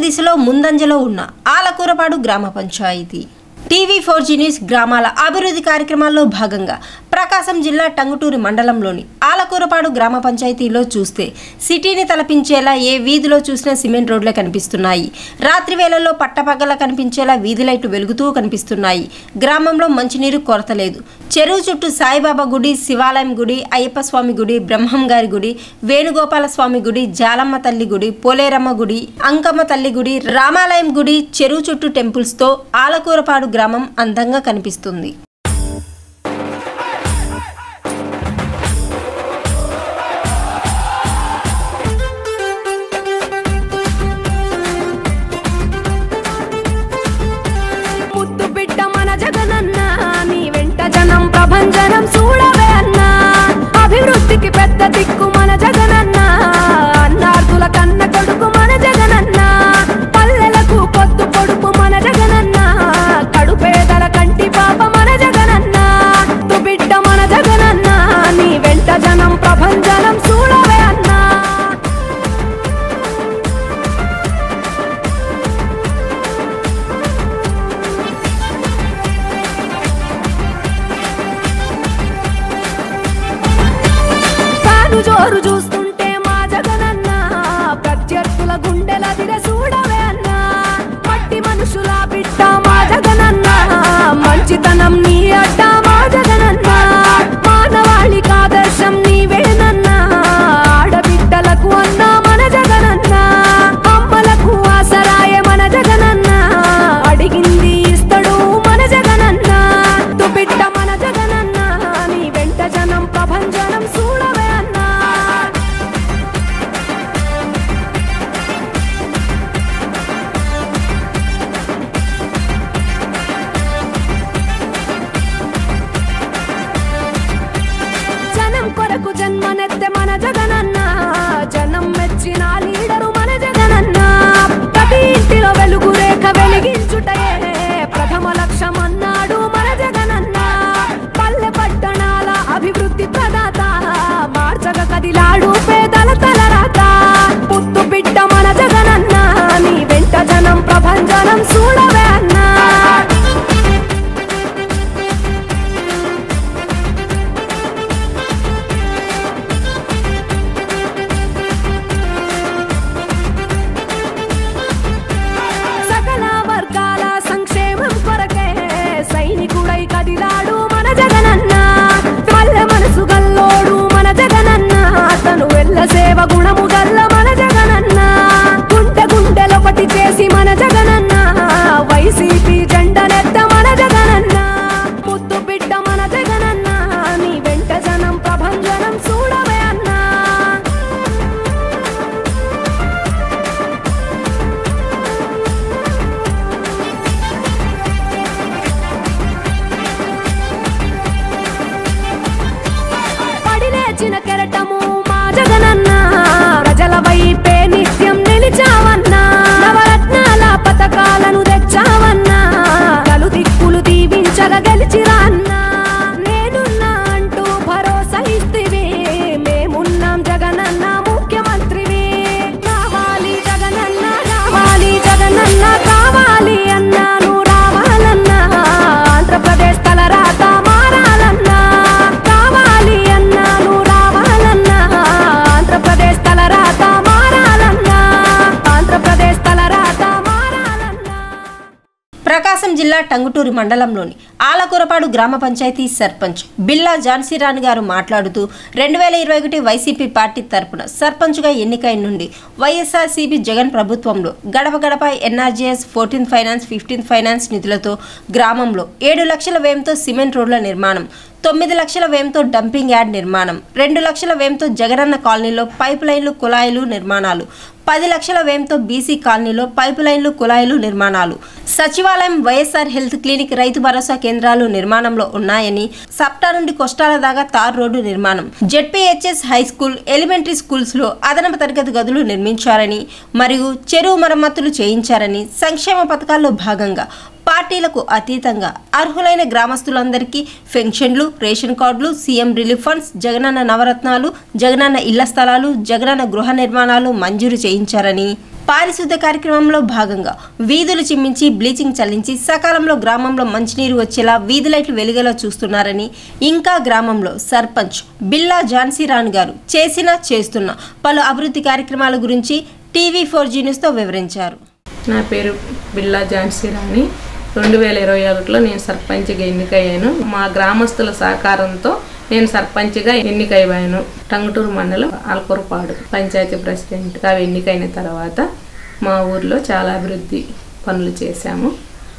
దిశలో ముందంజలో ఉన్న ఆలకూరపాడు గ్రామ పంచాయతీ TV4G న్యూస్ గ్రామాల అభివృద్ధి కార్యక్రమాల్లో భాగంగా ప్రకాశం జిల్లా టంగుటూరి మండలంలోని ఆలకూరపాడు గ్రామ పంచాయతీలో చూస్తే సిటీని తలపించేలా ఏ వీధిలో చూసినా సిమెంట్ రోడ్లే కనిపిస్తున్నాయి. రాత్రి వేళల్లో పట్టపగల కనిపించేలా వీధి లైట్లు వెలుగుతూ కనిపిస్తున్నాయి. గ్రామంలో మంచినీరు కొరత లేదు. చెరువు చుట్టూ సాయిబాబా గుడి, శివాలయం గుడి, అయ్యప్ప స్వామి గుడి, బ్రహ్మం గారి గుడి, వేణుగోపాల స్వామి గుడి, జాలమ్మ తల్లి గుడి, పోలేరమ్మ గుడి, అంకమ్మ తల్లి గుడి, రామాలయం గుడి, చెరువు చుట్టూ టెంపుల్స్తో ఆలకూరపాడు గ్రామం అందంగా కనిపిస్తుంది. ప్రభంజనం చూడవే అన్నా, అభివృద్ధికి పెద్ద దిక్కు మన జగనన్న, అన్నార్థుల కన్న కొడుకు మన జగనన్న, పల్లెలకు పొద్దు పొడుపు మన జగనన్న, కడుపేదల కంటి పాప మన జగనన్న, బిడ్డ మన జగనన్న, నీ వెంట జనం ప్రభంజనం చూడవే అన్నా. జోరు చూస్తుంటే మా జగనన్న, ప్రత్యర్థుల గుండెల దిర చూడవే అన్న, మట్టి మనుషుల బిడ్డ మా జగనన్న, మంచితనం నీ అడ్డ మా జగనన్న, మానవాళికి ఆదర్శం నీవేనన్న, ఆడబిడ్డలకు అన్న మన జగనన్న, అమ్మలకు ఆసరాయ మన జగనన్న, అడిగింది ఇస్తడు మన జగనన్న, బిడ్డ మన జగనన్న, నీ వెంట జనం ప్రభంజనం చూడవే. జన్మనెత్తే మన జగనన్న, జనం మెచ్చిన లీడరు మన జగనన్న, ప్రతి ఇంటిలో వెలుగు రేఖ వెలిగించుటయే ప్రథమ లక్ష్యం అన్నాడు మన జగనన్న, పల్లె పట్టణాల అభివృద్ధి ప్రదాత, మార్చగ కదిలాడు పేదల తలరాత, పుత్తు బిడ్డ మన జగనన్న, నీ వెంట జనం ప్రభంజనం చూడవే అన్నా. కదిలాడు మన జగనన్న, పల్లె మనసు గల్లోడు మన జగనన్న, అతను వెళ్ళ సేవ గుణము గల్ల మన జగనన్న, గుండె గుండెలొకటి చేసి మన జగనన్న, వైసీపీ జెండనెత్త మన జగనన్న, ముద్దు బిడ్డ మన జగనన్న, నీ వెంట జనం ప్రభంజనం చూడవే అన్నా. చిన్న కెరటము మా జగనన్న, ప్రజల వైపే నిత్యం నిలిచావన్నా, నవరత్నాల పథకాలను తెచ్చావన్నా, కలు దిక్కులు దీవించగా గెలిచిరా అన్నా, నేనున్నా అంటూ భరోసా ఇస్తివి, మేమున్నాం జగనన్న ముఖ్యమంత్రివి, కావాలి జగనన్న, రావాలి జగనన్న, కావాలి అన్నాను రావాలన్నా, ఆంధ్రప్రదేశ్ తలరాత మారాలన్నా, కావాలి అన్నాను ఆంధ్రప్రదేశ్ తలరాత మారాలన్నా, ఆంధ్రప్రదేశ్ తలరాత మారాలన్నా. ప్రకాశం జిల్లా టంగుటూరి మండలంలోని ఆలకూరపాడు గ్రామ పంచాయతీ సర్పంచ్ బిల్లా ఝాన్సీరాణి గారు మాట్లాడుతూ 2021 వైసీపీ పార్టీ తరపున సర్పంచ్గా ఎన్నికైన నుండి వైఎస్ఆర్సీపీ జగన్ ప్రభుత్వంలో గడప గడప ఎన్ఆర్జీఎస్ 14 ఫైనాన్స్ 15 ఫైనాన్స్ నిధులతో గ్రామంలో 7 లక్షల వ్యయంతో సిమెంట్ రోడ్ల నిర్మాణం, 9 లక్షల వ్యయంతో డంపింగ్ యార్డ్ నిర్మాణం, 2 లక్షల వ్యయంతో జగనన్న కాలనీలో పైప్ లైన్లు కుళాయిలు నిర్మాణాలు, 10 లక్షల వ్యయంతో బీసీ కాలనీలో పైప్ లైన్లు కుళాయిలు నిర్మాణాలు, సచివాలయం, వైఎస్ఆర్ హెల్త్ క్లినిక్, రైతు భరోసా కేంద్రాలు నిర్మాణంలో ఉన్నాయని, సప్టా నుండి కొష్టాల దాకా తార్ రోడ్డు నిర్మాణం, ZPHS high school, elementary schools లో అదనపు తరగతి గదులు నిర్మించారని మరియు చెరువు మరమ్మతులు చేయించారని, సంక్షేమ పథకాల్లో భాగంగా పార్టీలకు అతీతంగా అర్హులైన గ్రామస్తులందరికీ పెన్షన్లు, రేషన్ కార్డులు, CM relief funds, Jagananna Navaratnalu, Jagananna ఇళ్ల స్థలాలు, జగనన్న గృహ నిర్మాణాలు మంజూరు చేయించారని పారిశుద్ధ్య కార్యక్రమంలో భాగంగా వీధులు చిమ్మించి బ్లీచింగ్ చల్లించి సకాలంలో గ్రామంలో మంచినీరు వచ్చేలా వీధి లైట్లు వెలిగేలా చూస్తున్నారని, ఇంకా గ్రామంలో సర్పంచ్ బిల్లా ఝాన్సీరాణి గారు చేస్తున్న పలు అభివృద్ధి కార్యక్రమాల గురించి TV4G న్యూస్తో వివరించారు. నా పేరు బిల్లా ఝాన్సీరాణి. 2021లో నేను సర్పంచ్గా ఎన్నికయ్యాను. మా గ్రామస్తుల సహకారంతో నేను సర్పంచ్గా ఎన్నికయ్యాను. టంగుటూరు మండలం ఆలకూరపాడు పంచాయతీ ప్రెసిడెంట్గా ఎన్నికైన తర్వాత మా ఊర్లో చాలా అభివృద్ధి పనులు చేశాము.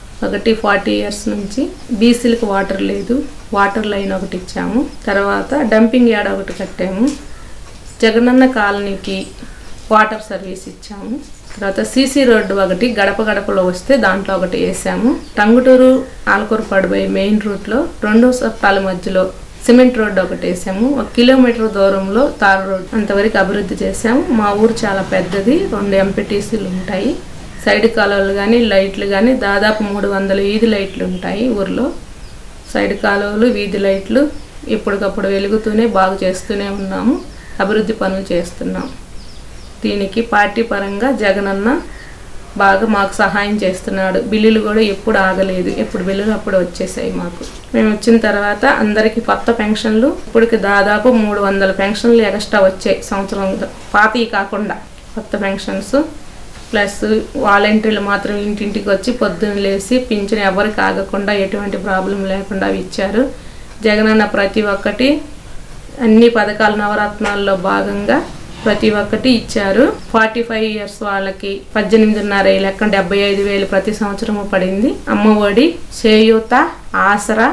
40 ఇయర్స్ నుంచి బీసీలకు వాటర్ లేదు, వాటర్ లైన్ ఒకటి ఇచ్చాము. తర్వాత డంపింగ్ యార్డ్ ఒకటి కట్టాము. జగనన్న కాలనీకి వాటర్ సర్వీస్ ఇచ్చాము. తర్వాత సీసీ రోడ్డు ఒకటి గడప గడపలో వస్తే దాంట్లో ఒకటి వేసాము. టంగుటూరు ఆలకూరపాడు మెయిన్ రూట్లో 2 సప్తాల మధ్యలో సిమెంట్ రోడ్డు ఒకటి వేసాము. 1 కిలోమీటర్ దూరంలో తారు రోడ్డు అంతవరకు అభివృద్ధి చేసాము. మా ఊరు చాలా పెద్దది, 2 ఎంపీటీసీలు ఉంటాయి. సైడ్ కాలువలు కానీ లైట్లు కానీ దాదాపు 300 వీధి లైట్లు ఉంటాయి ఊర్లో. సైడ్ కాలువలు వీధి లైట్లు ఎప్పటికప్పుడు వెలుగుతూనే బాగు చేస్తూనే ఉన్నాము. అభివృద్ధి పనులు చేస్తున్నాం. దీనికి పార్టీ పరంగా జగనన్న బాగా మాకు సహాయం చేస్తున్నాడు. బిల్లులు కూడా ఎప్పుడు ఆగలేదు, ఎప్పుడు బిల్లులు అప్పుడు వచ్చేసాయి మాకు. మేము వచ్చిన తర్వాత అందరికీ కొత్త పెన్షన్లు, ఇప్పటికి దాదాపు 300 పెన్షన్లు ఎక్స్ట్రా వచ్చాయి సంవత్సరం, పాతవి కాకుండా కొత్త పెన్షన్స్. ప్లస్ వాలంటీర్లు మాత్రం ఇంటింటికి వచ్చి పొద్దున్న లేసి పింఛన్ ఎవరికి ఆగకుండా ఎటువంటి ప్రాబ్లం లేకుండా ఇచ్చారు. జగనన్న ప్రతి ఒక్కటి అన్ని పథకాల నవరత్నాల్లో భాగంగా ప్రతి ఒక్కటి ఇచ్చారు. 45 ఇయర్స్ వాళ్ళకి 18.5 లెక్క 75,000 ప్రతి సంవత్సరము పడింది. అమ్మఒడి, చేయూత, ఆసరా,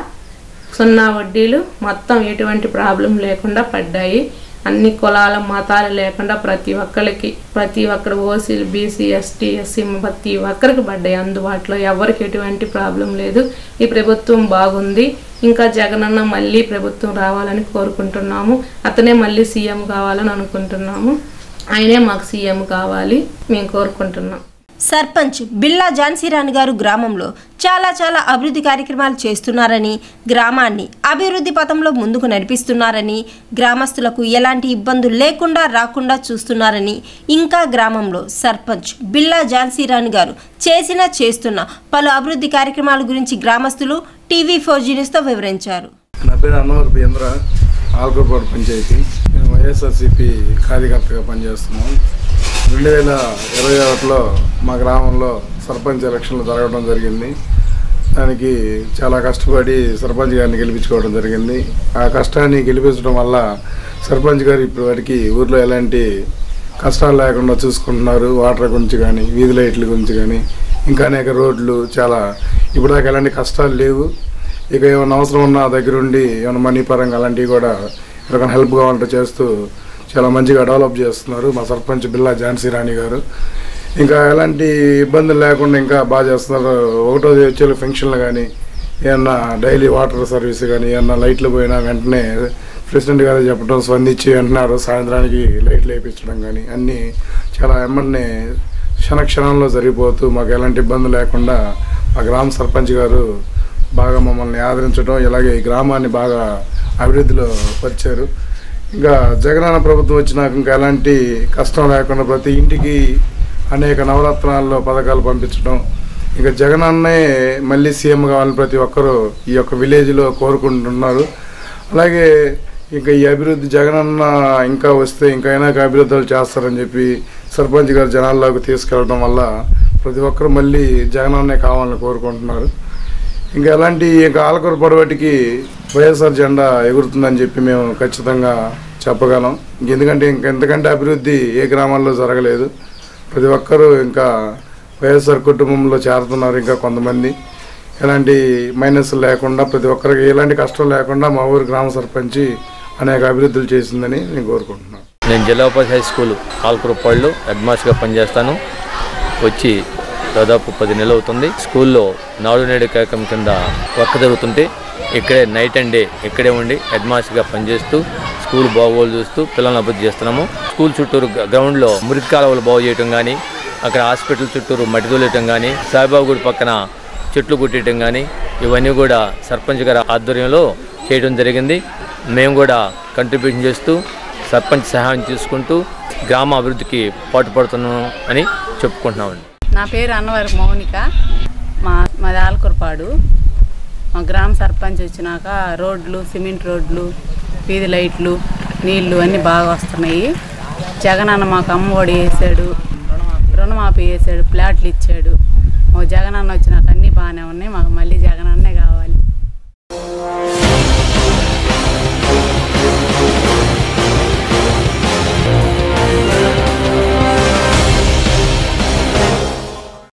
0 వడ్డీలు మొత్తం ఎటువంటి ప్రాబ్లం లేకుండా పడ్డాయి. అన్ని కులాల మతాలు లేకుండా ప్రతి ఒక్కరు ఓసీలు, బీసీ, ఎస్టీ, ఎస్సీ ప్రతి ఒక్కరికి పడ్డాయి అందుబాటులో. ఎవరికి ఎటువంటి ప్రాబ్లం లేదు. ఈ ప్రభుత్వం బాగుంది. ఇంకా జగనన్న మళ్ళీ ప్రభుత్వం రావాలని కోరుకుంటున్నాము. అతనే మళ్ళీ సీఎం కావాలని అనుకుంటున్నాము. ఆయనే మాకు సీఎం కావాలి మేము కోరుకుంటున్నాం. సర్పంచ్ బిల్లా ఝాన్సీరాణి గారు గ్రామంలో చాలా అభివృద్ధి కార్యక్రమాలు చేస్తున్నారని, గ్రామాన్ని అభివృద్ధి పథంలో ముందుకు నడిపిస్తున్నారని, గ్రామస్తులకు ఎలాంటి ఇబ్బందులు లేకుండా రాకుండా చూస్తున్నారని, ఇంకా గ్రామంలో సర్పంచ్ బిల్లా ఝాన్సీరాణి గారు చేస్తున్న పలు అభివృద్ధి కార్యక్రమాల గురించి గ్రామస్తులు TV4G న్యూస్తో వివరించారు. నా పేరు అన్నవరపు పేంద్ర, ఆలకూరపాడు పంచాయతీ. మేము వైఎస్ఆర్సీపీ కార్యకర్తగా పనిచేస్తున్నాం. 2021లో మా గ్రామంలో సర్పంచ్ ఎలక్షన్లు జరగడం జరిగింది. దానికి చాలా కష్టపడి సర్పంచ్ గారిని గెలిపించుకోవడం జరిగింది. ఆ కష్టాన్ని గెలిపించడం వల్ల సర్పంచ్ గారు ఇప్పటివరకు ఊర్లో ఎలాంటి కష్టాలు లేకుండా చూసుకుంటున్నారు. వాటర్ గురించి కానీ, వీధి లైట్ల గురించి కానీ, ఇంకా అనేక రోడ్లు చాలా ఇప్పటిదాకా ఎలాంటి కష్టాలు లేవు. ఇక ఏమైనా అవసరం ఉన్నా దగ్గరుండి ఏమైనా మనీ పరంగా అలాంటివి కూడా ఎవరికైనా హెల్ప్ కావాలంటే చేస్తూ చాలా మంచిగా డెవలప్ చేస్తున్నారు మా సర్పంచ్ బిల్లా ఝాన్సీరాణి గారు. ఇంకా ఎలాంటి ఇబ్బందులు లేకుండా ఇంకా బాగా చేస్తున్నారు. 1వ తేదీ వచ్చే ఫంక్షన్లు కానీ, ఏమన్నా డైలీ వాటర్ సర్వీస్ కానీ, ఏమన్నా లైట్లు పోయినా వెంటనే ప్రెసిడెంట్ గారు చెప్పడం స్పందించి అంటున్నారు. సాయంత్రానికి లైట్లు వేయించడం కానీ అన్నీ చాలా ఎమ్మడిని క్షణంలో జరిగిపోతూ మాకు ఎలాంటి ఇబ్బంది లేకుండా మా గ్రామ సర్పంచ్ గారు బాగా మమ్మల్ని ఆదరించడం, ఇలాగే ఈ గ్రామాన్ని బాగా అభివృద్ధిలో పరిచారు. ఇంకా జగనన్న ప్రభుత్వం వచ్చినాక ఇంకా ఎలాంటి కష్టం లేకుండా ప్రతి ఇంటికి అనేక నవరత్నాల్లో పథకాలు పంపించడం, ఇంకా జగనన్నే మళ్ళీ సీఎం కావాలని ప్రతి ఒక్కరూ ఈ యొక్క విలేజ్లో కోరుకుంటున్నారు. అలాగే ఇంకా ఈ అభివృద్ధి జగనన్న ఇంకా వస్తే ఇంకా అనేక అభివృద్ధులు చేస్తారని చెప్పి సర్పంచ్ గారు జనాల్లోకి తీసుకెళ్ళడం వల్ల ప్రతి ఒక్కరు మళ్ళీ జగనన్నే కావాలని కోరుకుంటున్నారు. ఇంకా ఎలాంటి ఇంకా ఆలకూరపాడు వాటికి వైఎస్ఆర్ జెండా ఎగురుతుందని చెప్పి మేము ఖచ్చితంగా చెప్పగలం. ఎందుకంటే ఇంకెంతకంటే అభివృద్ధి ఏ గ్రామాల్లో జరగలేదు. ప్రతి ఒక్కరూ ఇంకా వైఎస్ఆర్ కుటుంబంలో చేరుతున్నారు. ఇంకా కొంతమంది ఎలాంటి మైనస్ లేకుండా ప్రతి ఒక్కరికి ఎలాంటి కష్టం లేకుండా మా ఊరు గ్రామ సర్పంచి అనేక అభివృద్ధులు చేసిందని నేను కోరుకుంటున్నాను. నేను జిల్లా పరిషత్ హై స్కూల్ ఆలకూరపాడులో హెడ్ మాస్టర్గా పనిచేస్తాను. వచ్చి దాదాపు 10 నెలలు అవుతుంది. స్కూల్లో నాడు నేడు కార్యక్రమం కింద వర్క్ జరుగుతుంటే ఇక్కడే నైట్ అండ్ డే ఇక్కడే ఉండి హెడ్ మాస్టర్గా పనిచేస్తూ స్కూల్ బాగోలు చూస్తూ పిల్లలను అభివృద్ధి చేస్తున్నాము. స్కూల్ చుట్టూరు గ్రౌండ్లో మురికి కాలువలు బాగు చేయటం కానీ, అక్కడ హాస్పిటల్ చుట్టూరు మట్టి తోలేయటం కానీ, సాయిబాబా గుడి పక్కన చెట్లు కుట్టేయటం కానీ ఇవన్నీ కూడా సర్పంచ్ గారి ఆధ్వర్యంలో చేయడం జరిగింది. మేము కూడా కంట్రిబ్యూషన్ చేస్తూ సర్పంచ్ సహాయం తీసుకుంటూ గ్రామ అభివృద్ధికి పాటుపడుతున్నాను అని చెప్పుకుంటున్నామండి. నా పేరు అన్నవరం మౌనిక. మాది ఆలకూరపాడు. మా గ్రామ సర్పంచ్ వచ్చినాక రోడ్లు, సిమెంట్ రోడ్లు, వీధి లైట్లు, నీళ్లు అన్నీ బాగా వస్తున్నాయి. జగనన్న మాకు అమ్మఒడి వేసాడు, రుణమాఫీ వేసాడు, ప్లాట్లు ఇచ్చాడు. జగనన్న వచ్చినాక అన్నీ బాగానే ఉన్నాయి. మాకు మళ్ళీ జగనన్న